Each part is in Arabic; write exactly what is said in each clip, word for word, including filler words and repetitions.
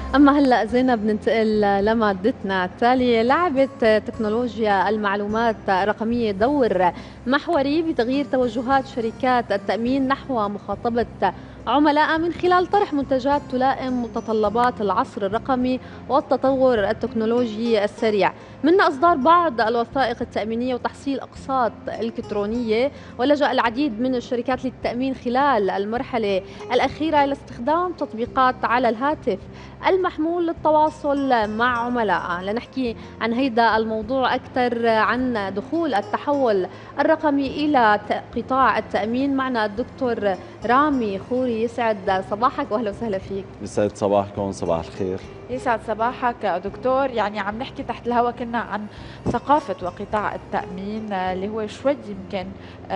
أما هلأ زينب ننتقل لمادتنا التالية. لعبت تكنولوجيا المعلومات الرقمية دور محوري بتغيير توجهات شركات التأمين نحو مخاطبة عملاء من خلال طرح منتجات تلائم متطلبات العصر الرقمي والتطور التكنولوجي السريع، من إصدار بعض الوثائق التأمينية وتحصيل أقساط إلكترونية. ولجأ العديد من الشركات للتأمين خلال المرحلة الأخيرة إلى استخدام تطبيقات على الهاتف المحمول للتواصل مع عملاء. لنحكي عن هيدا الموضوع أكثر، عن دخول التحول الرقمي إلى قطاع التأمين، معنا الدكتور رامي خوري. يسعد صباحك واهلا وسهلا فيك. يسعد صباحكم، صباح الخير. يسعد صباحك دكتور. يعني عم نحكي تحت الهواء كنا عن ثقافة وقطاع التأمين اللي هو شوي يمكن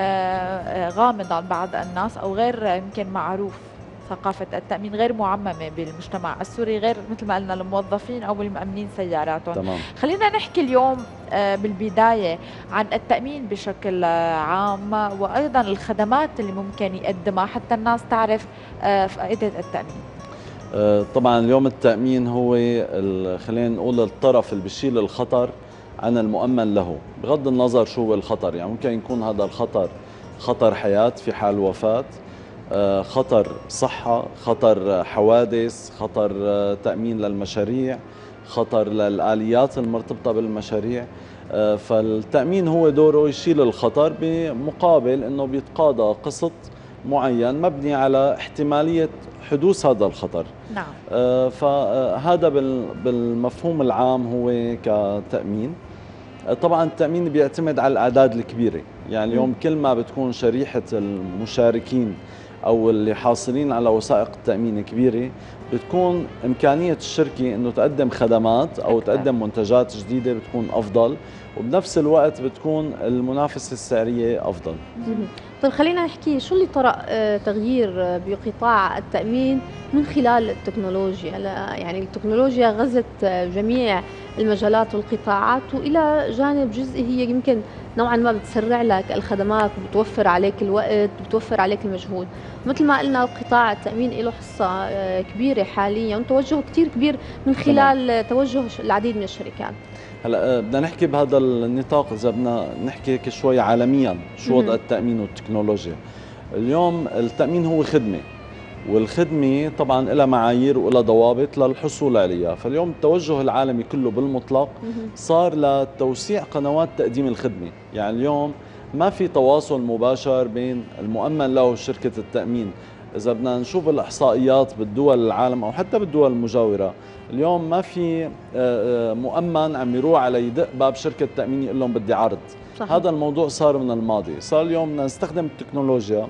غامض عن بعض الناس أو غير يمكن معروف. ثقافة التأمين غير معممة بالمجتمع السوري، غير مثل ما قلنا الموظفين أو المأمنين سياراتهم. تمام. خلينا نحكي اليوم بالبداية عن التأمين بشكل عام، وأيضا الخدمات اللي ممكن يقدمها حتى الناس تعرف فائدة التأمين. طبعا اليوم التأمين هو خلينا نقول الطرف اللي بيشيل الخطر عن المؤمن له، بغض النظر شو هو الخطر. يعني ممكن يكون هذا الخطر خطر حياة في حال وفاة، خطر صحة، خطر حوادث، خطر تأمين للمشاريع، خطر للآليات المرتبطة بالمشاريع. فالتأمين هو دوره يشيل الخطر بمقابل أنه بيتقاضى قسط معين مبني على احتمالية حدوث هذا الخطر. نعم. فهذا بالمفهوم العام هو كتأمين. طبعا التأمين بيعتمد على الأعداد الكبيرة. يعني اليوم كل ما بتكون شريحة المشاركين أو اللي حاصلين على وثائق التأمين كبيرة، بتكون إمكانية الشركة أنه تقدم خدمات أو أكثر. تقدم منتجات جديدة بتكون أفضل، وبنفس الوقت بتكون المنافسة السعرية أفضل. طيب خلينا نحكي شو اللي طرأ تغيير بقطاع التأمين من خلال التكنولوجيا. يعني التكنولوجيا غزت جميع المجالات والقطاعات، وإلى جانب جزئي هي يمكن نوعا ما بتسرع لك الخدمات وبتوفر عليك الوقت وبتوفر عليك المجهود. مثل ما قلنا قطاع التأمين له حصة كبيرة حاليا وتوجه كتير كبير من خلال طبعا. توجه العديد من الشركات. هلا بدنا نحكي بهذا النطاق، اذا بدنا نحكي هيك شوي عالميا شو وضع التأمين والتكنولوجيا. اليوم التأمين هو خدمة، والخدمة طبعا لها معايير ولها ضوابط للحصول عليها. فاليوم التوجه العالمي كله بالمطلق صار لتوسيع قنوات تقديم الخدمة. يعني اليوم ما في تواصل مباشر بين المؤمن له وشركة التأمين. إذا بدنا نشوف الإحصائيات بالدول العالم أو حتى بالدول المجاورة، اليوم ما في مؤمن عم يروح على يدق باب شركة تأمين يقول لهم بدي عرض. صحيح. هذا الموضوع صار من الماضي. صار اليوم بدنا نستخدم التكنولوجيا،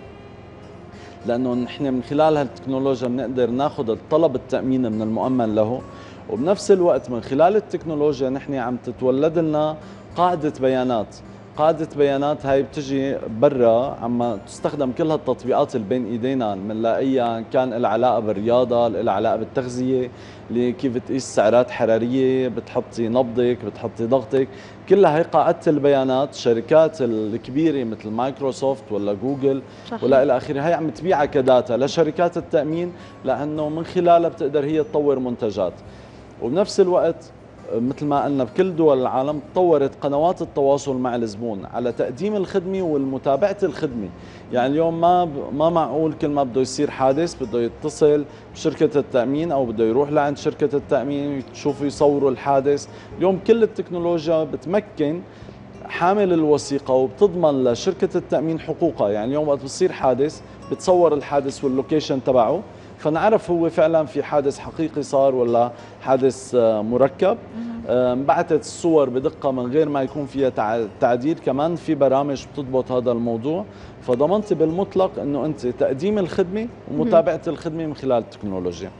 لأنه نحن من خلال هالتكنولوجيا بنقدر ناخذ الطلب التأمين من المؤمن له، وبنفس الوقت من خلال التكنولوجيا نحن عم تتولد لنا قاعدة بيانات. قاعدة بيانات هاي بتجي برا، عم تستخدم كل هالتطبيقات اللي بين ايدينا بنلاقيها، كان لها علاقة بالرياضة، لها علاقة بالتغذية، كيف تقيس سعرات حرارية، بتحطي نبضك، بتحطي ضغطك. كلها هي قاعدة البيانات. الشركات الكبيرة مثل مايكروسوفت ولا جوجل صحيح. ولا إلى آخره، هي عم تبيعها كداتا لشركات التأمين، لأنه من خلالها بتقدر هي تطور منتجات. وبنفس الوقت مثل ما قلنا بكل دول العالم تطورت قنوات التواصل مع الزبون على تقديم الخدمة والمتابعة الخدمة. يعني اليوم ما ما معقول كل ما بده يصير حادث بده يتصل بشركة التأمين أو بده يروح لعند شركة التأمين يشوفوا يصوروا الحادث. اليوم كل التكنولوجيا بتمكن حامل الوثيقة وبتضمن لشركة التأمين حقوقها. يعني اليوم وقت بصير حادث بتصور الحادث واللوكيشن تبعه، فنعرف هو فعلا في حادث حقيقي صار ولا حادث مركب. انبعثت الصور بدقة من غير ما يكون فيها تعديل. كمان في برامج بتضبط هذا الموضوع. فضمنت بالمطلق انه انت تقديم الخدمة ومتابعة الخدمة من خلال التكنولوجيا.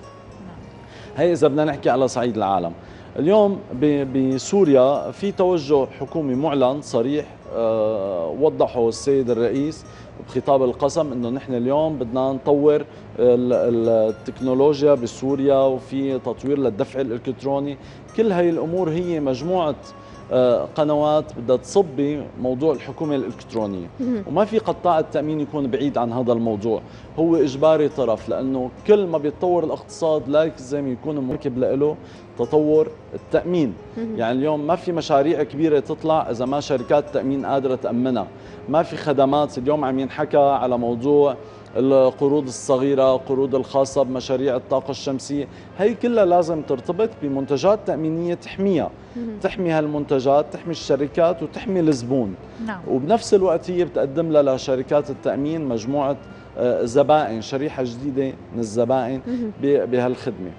هي اذا بدنا نحكي على صعيد العالم. اليوم بسوريا في توجه حكومي معلن صريح، وضحه السيد الرئيس بخطاب القسم انه نحن اليوم بدنا نطور التكنولوجيا بسوريا، وفي تطوير للدفع الالكتروني. كل هاي الامور هي مجموعه قنوات بدها تصب بموضوع الحكومة الإلكترونية، وما في قطاع التأمين يكون بعيد عن هذا الموضوع، هو إجباري طرف، لأنه كل ما بيتطور الاقتصاد لازم يكون مركب له تطور التأمين. يعني اليوم ما في مشاريع كبيرة تطلع إذا ما شركات التأمين قادرة تأمنها، ما في خدمات. اليوم عم ينحكى على موضوع القروض الصغيرة، قروض الخاصة بمشاريع الطاقة الشمسية، هي كلها لازم ترتبط بمنتجات تأمينية تحميها، تحمي هالمنتجات، تحمي الشركات وتحمي الزبون. نعم. وبنفس الوقت هي بتقدم لها لشركات التأمين مجموعة زبائن، شريحة جديدة من الزبائن بهالخدمة.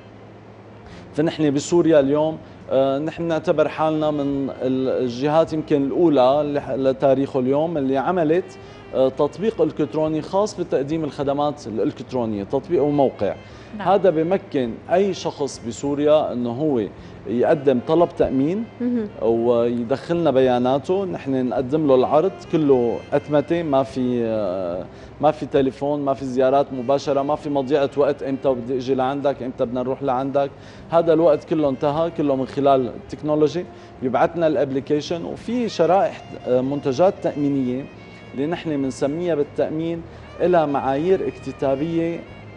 فنحن بسوريا اليوم نحن نعتبر حالنا من الجهات يمكن الأولى لتاريخه اليوم اللي عملت تطبيق إلكتروني خاص بتقديم الخدمات الإلكترونية، تطبيق وموقع. نعم. هذا بمكن أي شخص بسوريا أنه هو يقدم طلب تأمين ويدخلنا بياناته، نحن نقدم له العرض كله أتمتة، ما في ما في تليفون، ما في زيارات مباشرة، ما في مضيعة وقت امتى بدي اجي لعندك، امتى بدنا نروح لعندك، هذا الوقت كله انتهى، كله من خلال التكنولوجي. بيبعثنا الابلكيشن، وفي شرائح منتجات تأمينية اللي نحن بنسميها بالتأمين لها معايير اكتتابية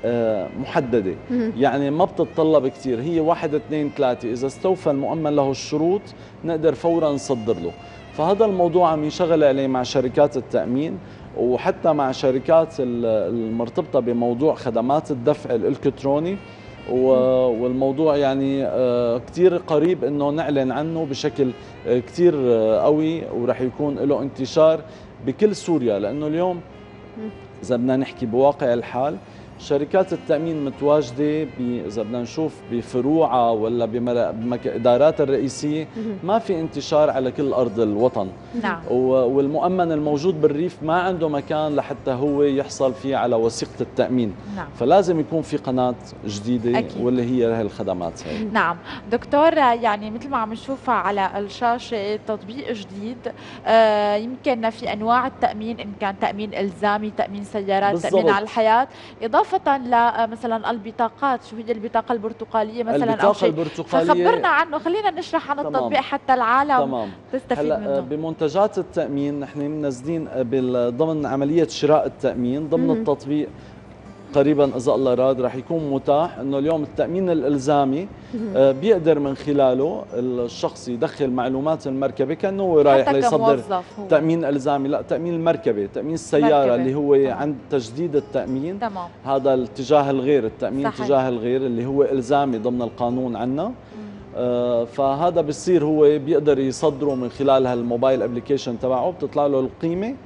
محددة، يعني ما بتتطلب كثير، هي واحد اثنين ثلاثة، إذا استوفى المؤمن له الشروط نقدر فورا نصدر له. فهذا الموضوع عم ينشغل عليه مع شركات التأمين، وحتى مع شركات المرتبطة بموضوع خدمات الدفع الإلكتروني، والموضوع يعني كثير قريب انه نعلن عنه بشكل كثير قوي، وراح يكون له انتشار بكل سوريا، لانه اليوم اذا بدنا نحكي بواقع الحال شركات التأمين متواجدة إذا بدنا نشوف بفروعها ولا بإدارات الرئيسية، ما في انتشار على كل أرض الوطن. نعم. والمؤمن الموجود بالريف ما عنده مكان لحتى هو يحصل فيه على وثيقة التأمين. نعم. فلازم يكون في قناة جديدة أكيد. واللي هي هي الخدمات هي. نعم دكتور، يعني مثل ما عم نشوفها على الشاشة تطبيق جديد، آه يمكن في أنواع التأمين، إن كان تأمين إلزامي، تأمين سيارات، بالزبط. تأمين على الحياة، إضافة لمثلا البطاقات. شو هي البطاقة البرتقالية مثلا البطاقة أو شيء؟ البرتقالية فخبرنا عنه، خلينا نشرح عن تمام. التطبيق حتى العالم تمام. تستفيد هلا منه. بمنتجات التأمين نحن منزلين ضمن عملية شراء التأمين ضمن مم. التطبيق قريبا اذا الله راد رح يكون متاح انه اليوم التأمين الالزامي آه بيقدر من خلاله الشخص يدخل معلومات المركبه كانه هو رايح ليصدر تأمين الزامي، لا تأمين المركبه، تأمين السياره مركبة. اللي هو تمام. عند تجديد التأمين تمام. هذا الاتجاه الغير، التأمين صحيح. اتجاه الغير اللي هو الزامي ضمن القانون عنا. آه فهذا بصير هو بيقدر يصدره من خلال هالموبايل ابلكيشن تبعه، بتطلع له القيمه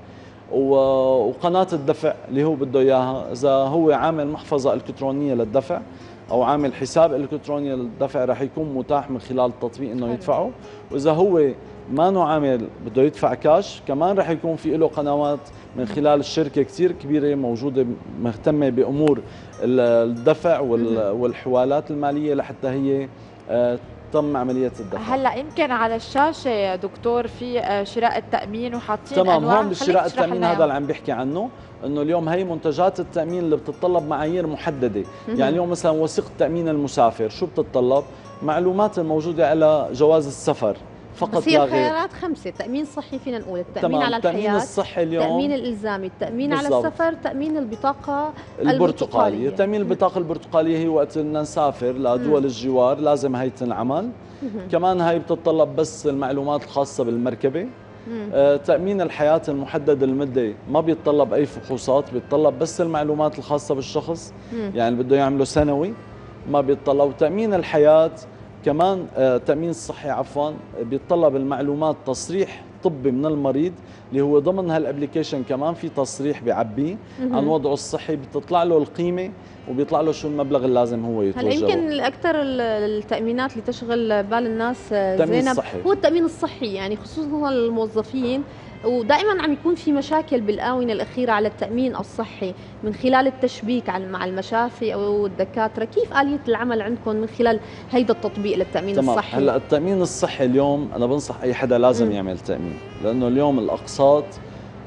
وقناة الدفع اللي هو بده اياها. اذا هو عامل محفظة الكترونية للدفع او عامل حساب الكتروني للدفع رح يكون متاح من خلال التطبيق انه يدفعه، واذا هو ما نو عامل بده يدفع كاش كمان رح يكون في له قنوات من خلال الشركة كثير كبيرة موجودة مهتمة بامور الدفع والحوالات المالية لحتى هي تم عملية الدفع. هلا يمكن على الشاشة يا دكتور في شراء التأمين وحاطين تمام انواع. هون بالشراء التأمين هذا اللي عم بحكي عنه، انه اليوم هي منتجات التأمين اللي بتتطلب معايير محددة. يعني اليوم مثلا وثيقة تأمين المسافر شو بتتطلب؟ معلومات الموجودة على جواز السفر فقط بصير خيارات خمسة. تأمين صحي فينا نقول، التأمين على الحياة، التأمين الصحي اليوم، التأمين الإلزامي، التأمين بالزبط. على السفر، تأمين البطاقة البرتقالية, البرتقالية. تأمين البطاقة البرتقالية هي وقت بدنا نسافر لدول الجوار لازم هي تنعمل. كمان هي بتتطلب بس المعلومات الخاصة بالمركبة. آه، تأمين الحياة المحدد المدة ما بيتطلب أي فحوصات، بيتطلب بس المعلومات الخاصة بالشخص. مم. يعني بده يعمله سنوي ما بيتطلب. تأمين الحياة كمان آه، تأمين الصحي عفوا بيتطلب المعلومات تصريح طبي من المريض اللي هو ضمن هالابليكيشن كمان في تصريح بيعبيه عن وضعه الصحي، بتطلع له القيمة وبيطلع له شو المبلغ اللازم هو يتوجهه. هلا يمكن اكثر التأمينات اللي تشغل بال الناس زينب الصحي. هو التأمين الصحي، يعني خصوصا الموظفين، ودائما عم يكون في مشاكل بالآونة الأخيرة على التأمين الصحي من خلال التشبيك مع المشافي أو الدكاترة. كيف آلية العمل عندكم من خلال هيدا التطبيق للتأمين تمام. الصحي؟ هلا التأمين الصحي اليوم أنا بنصح أي حدا لازم م. يعمل تأمين، لأنه اليوم الأقساط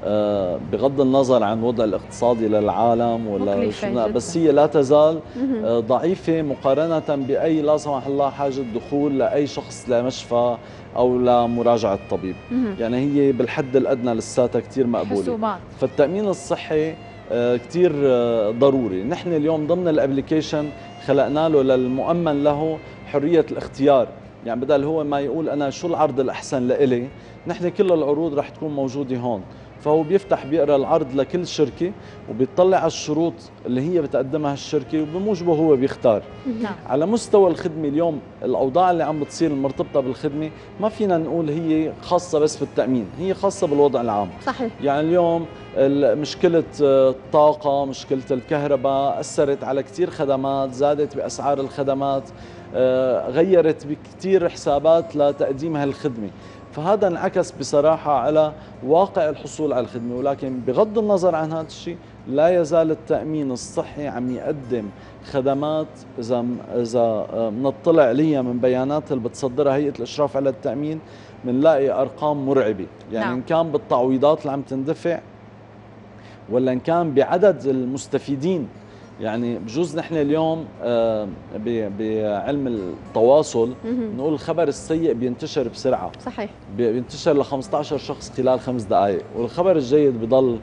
آه، بغض النظر عن الوضع الاقتصادي للعالم ولا شو، بس هي لا تزال آه، ضعيفة مقارنة بأي لا سمح الله حاجة دخول لأي شخص لمشفى أو لمراجعة طبيب. يعني هي بالحد الأدنى لساتها كتير مقبولة. حسومات. فالتأمين الصحي آه، كتير آه، ضروري. نحن اليوم ضمن الابليكيشن خلقنا له للمؤمن له حرية الاختيار. يعني بدل هو ما يقول أنا شو العرض الأحسن لإلي، نحن كل العروض رح تكون موجودة هون. فهو بيفتح بيقرا العرض لكل شركة وبيطلع على الشروط اللي هي بتقدمها الشركة وبموجبه هو بيختار. نعم. على مستوى الخدمة اليوم الأوضاع اللي عم بتصير المرتبطة بالخدمة ما فينا نقول هي خاصة بس بالتأمين، هي خاصة بالوضع العام. صحيح. يعني اليوم مشكلة الطاقة، مشكلة الكهرباء أثرت على كتير خدمات، زادت بأسعار الخدمات، غيرت بكتير حسابات لتقديم هالخدمة. فهذا انعكس بصراحة على واقع الحصول على الخدمة. ولكن بغض النظر عن هذا الشيء لا يزال التأمين الصحي عم يقدم خدمات. إذا إذا بنطلع عليها من بيانات اللي بتصدرها هيئة الإشراف على التأمين بنلاقي أرقام مرعبة. يعني نعم. إن كان بالتعويضات اللي عم تندفع ولا إن كان بعدد المستفيدين. يعني بجوز نحن اليوم بعلم التواصل نقول الخبر السيء بينتشر بسرعة. صحيح. بينتشر ل خمسة عشر شخص خلال خمس دقائق، والخبر الجيد بضل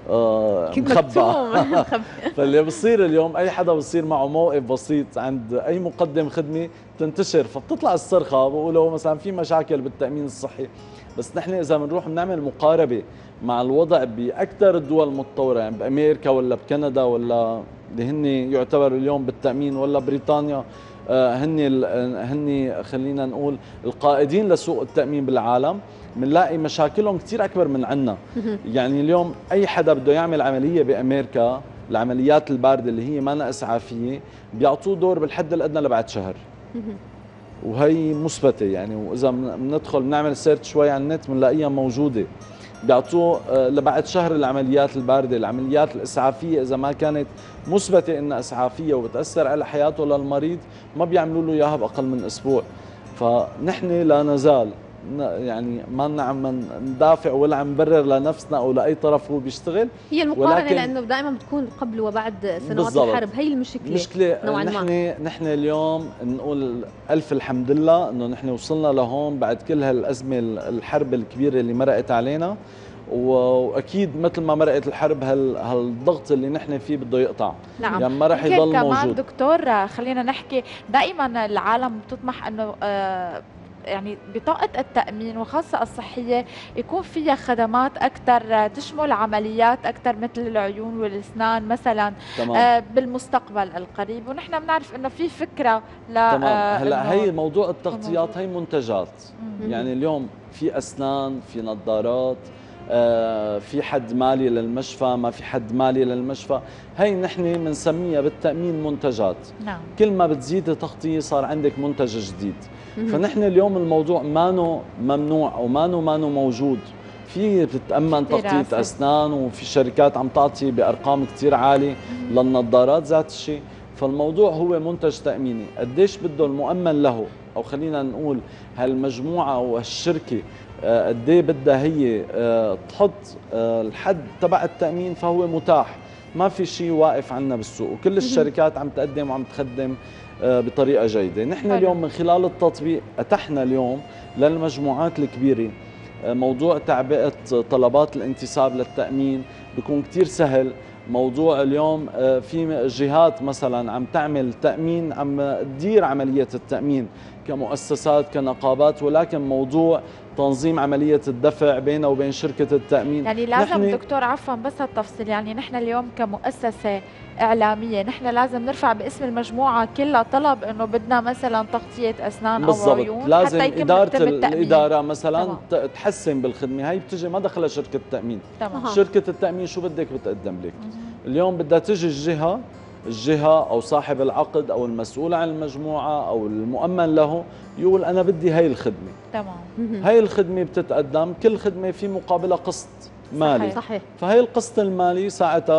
مخبى. فاللي بصير اليوم اي حدا بصير معه موقف بسيط عند اي مقدم خدمة بتنتشر، فبتطلع الصرخة بقولوا مثلا في مشاكل بالتأمين الصحي. بس نحن اذا بنروح بنعمل مقاربة مع الوضع باكثر الدول المتطورة، يعني بامريكا ولا بكندا ولا اللي هن يعتبروا اليوم بالتأمين، ولا بريطانيا، هن هن خلينا نقول القائدين لسوق التأمين بالعالم، بنلاقي مشاكلهم كثير اكبر من عنا. يعني اليوم اي حدا بده يعمل عملية بامريكا، العمليات الباردة اللي هي ما اسعافية، بيعطوه دور بالحد الادنى لبعد شهر. وهي مثبتة يعني، واذا بندخل بنعمل سيرش شوي على النت بنلاقيها موجودة. بيعطوه لبعد شهر العمليات الباردة. العمليات الإسعافية إذا ما كانت مثبتة إنها إسعافية وبتأثر على حياته للمريض ما بيعملوا له إياها بأقل من أسبوع. فنحن لا نزال يعني ما عم ندافع ولا عم نبرر لنفسنا أو لأي طرف هو بيشتغل. هي المقارنة لأنه دائما بتكون قبل وبعد سنوات بالزبط. الحرب هي المشكلة. مشكلة نوعا ما. نحن نحن اليوم نقول ألف الحمد لله إنه نحن وصلنا لهون بعد كل هالأزمة الحرب الكبيرة اللي مرقت علينا. واكيد مثل ما مرقت الحرب هال هالضغط اللي نحن فيه بده يقطع. نعم. يعني ما راح يضل كمان موجود. دكتور خلينا نحكي دائما العالم بتطمح انه آه يعني بطاقة التأمين وخاصة الصحية يكون فيها خدمات أكثر تشمل عمليات أكثر مثل العيون والأسنان مثلا آه بالمستقبل القريب. ونحن بنعرف إنه في فكرة ل تمام. هلا هي موضوع التغطيات هي منتجات. مم. يعني اليوم في أسنان، في نظارات، آه في حد مالي للمشفى، ما في حد مالي للمشفى، هي نحن بنسميها بالتأمين منتجات. نعم. كل ما بتزيد التغطية صار عندك منتج جديد. فنحن اليوم الموضوع مانو ممنوع او مانو مانو موجود. في بتتأمن تغطية أسنان وفي شركات عم تعطي بأرقام كتير عالية للنظارات ذات الشيء. فالموضوع هو منتج تأميني، قديش بده المؤمن له، او خلينا نقول هالمجموعة وهالشركة قد ايه بدها هي تحط الحد تبع التأمين، فهو متاح. ما في شيء واقف عنا بالسوق، وكل الشركات عم تقدم وعم تخدم بطريقة جيدة. نحن اليوم من خلال التطبيق أتحنا اليوم للمجموعات الكبيرة موضوع تعبئة طلبات الانتساب للتأمين بيكون كتير سهل. موضوع اليوم في جهات مثلا عم تعمل تأمين، عم تدير عملية التأمين كمؤسسات كنقابات، ولكن موضوع تنظيم عملية الدفع بينه وبين شركة التأمين. يعني لازم دكتور عفوا بس التفصيل، يعني نحن اليوم كمؤسسة إعلامية نحن لازم نرفع باسم المجموعة كلها طلب إنه بدنا مثلا تغطية أسنان أو عيون، لازم حتى إدارة الإدارة مثلا طبعا تحسن بالخدمة. هي بتجي ما دخلها شركة التأمين. طبعا. شركة التأمين شو بدك بتقدم لك. اليوم بدها تجي الجهة الجهة أو صاحب العقد أو المسؤول عن المجموعة أو المؤمن له يقول أنا بدي هاي الخدمة. تمام. هاي الخدمة بتتقدم، كل خدمة في مقابلة قسط مالي. صحيح. فهي القسط المالي ساعتها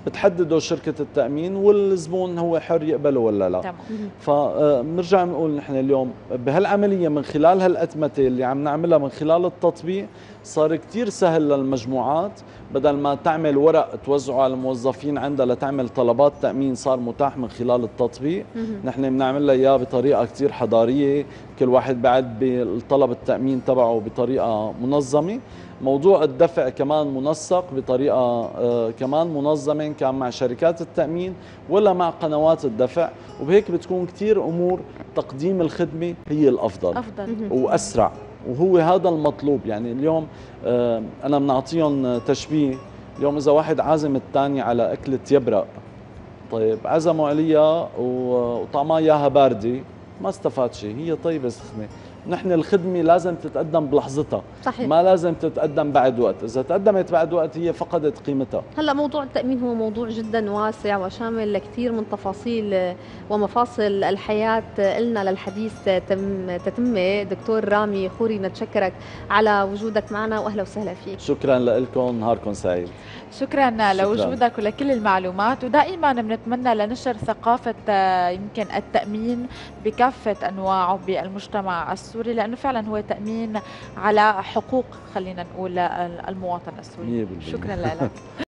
بتحدده شركة التأمين والزبون هو حر يقبله ولا لا. تمام. فبنرجع بنقول نحن اليوم بهالعملية من خلال هالأتمتة اللي عم نعملها من خلال التطبيق صار كتير سهل للمجموعات، بدل ما تعمل ورق توزعه على الموظفين عندها لتعمل طلبات تأمين صار متاح من خلال التطبيق. نحن بنعمل لها إياه بطريقة كتير حضارية، كل واحد بعد بالطلب التأمين تبعه بطريقة منظمة. موضوع الدفع كمان منسق بطريقة آه كمان منظمة، كان مع شركات التأمين ولا مع قنوات الدفع، وبهيك بتكون كتير أمور تقديم الخدمة هي الأفضل أفضل وأسرع، وهو هذا المطلوب. يعني اليوم آه أنا بنعطيهم تشبيه، اليوم إذا واحد عازم الثاني على أكلة يبرق، طيب عزموا عليها وطعمها إياها باردة ما استفاد شيء، هي طيبة سخنة. نحن الخدمة لازم تتقدم بلحظتها، صحيح. ما لازم تتقدم بعد وقت، إذا تقدمت بعد وقت هي فقدت قيمتها. هلا موضوع التأمين هو موضوع جدا واسع وشامل لكثير من تفاصيل ومفاصل الحياة. إلنا للحديث تم تتمة. دكتور رامي خوري نتشكرك على وجودك معنا وأهلا وسهلا فيك. شكرا لكم، نهاركم سعيد. شكرا, شكرا لوجودك ولكل المعلومات، ودائما بنتمنى لنشر ثقافة يمكن التأمين بكافة أنواعه بالمجتمع السوري، لأنه فعلا هو تأمين على حقوق خلينا نقول المواطن السوري. شكرا لك.